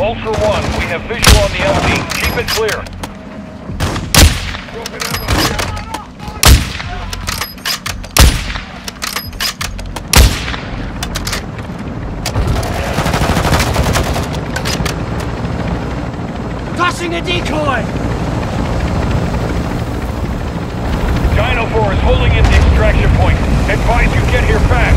Ultra One, we have visual on the LZ. Keep it clear. Tossing a decoy! Dino 4 is holding in the extraction point. Advise you get here fast.